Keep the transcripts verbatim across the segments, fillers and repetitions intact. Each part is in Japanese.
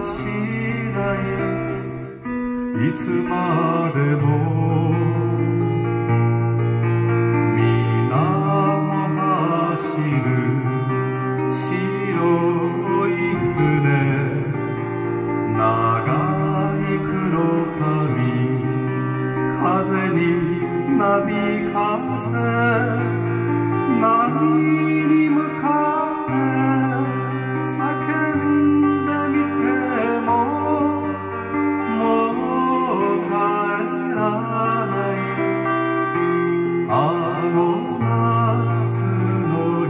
しないいつまでも水面走る白い船長い黒髪風になびかせ波に向かって叫んでみてももう帰らないあの夏の日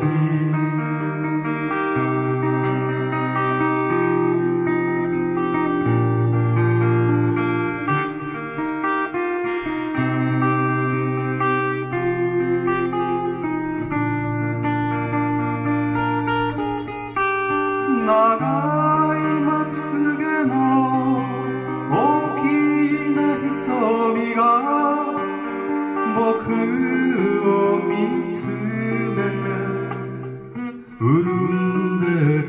長いまつげの大きな瞳が僕を見つめて潤んでた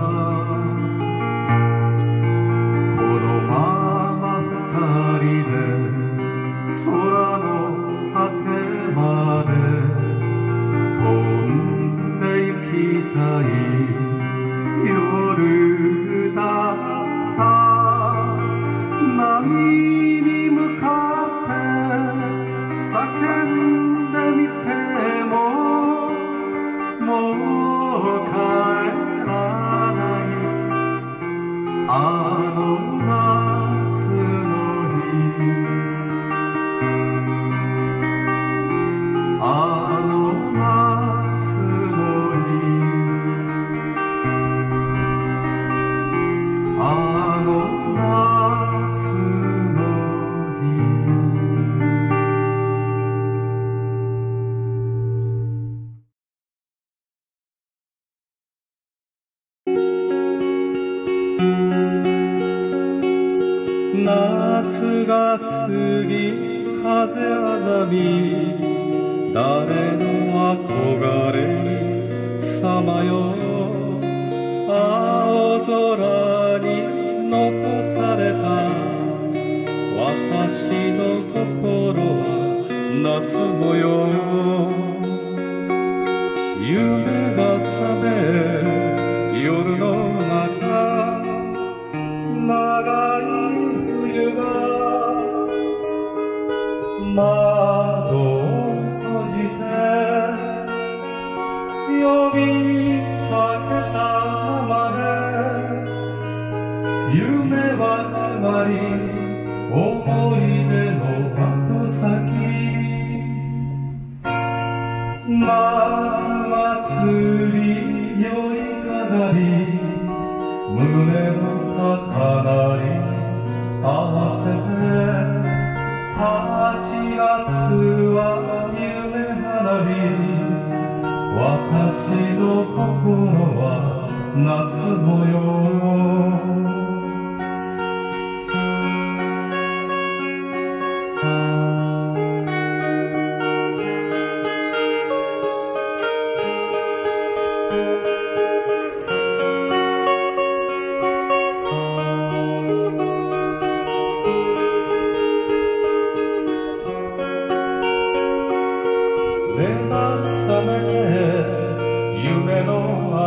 このまま二人で空の果てまで飛んで行きたい夜だった波に向かって叫んでみてももう帰らないあの夏の日あの夏の日あの夏の日夏が過ぎ風あざみ誰の憧れさまよ青空に残された私の心は夏模様夢が覚め夜の中長い冬が窓を閉じて呼びかけたままで夢はつまり思い出の後先夏祭りよりかなり胸の高鳴り合わせてはちがつは夢花火私の心は夏模様目が覚めて夢の後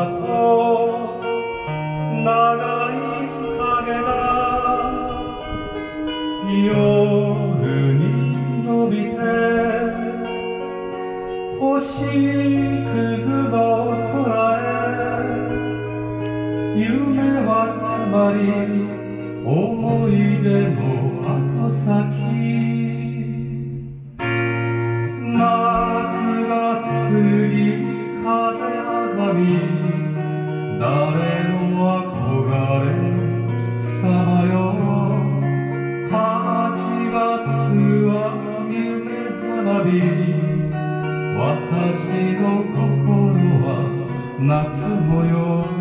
長い影が夜に伸びて星屑の空へ夢はつまり思い出の後先夏が過ぎ風あざみ誰の憧れさまよはちがつは夢花火私の心は夏模様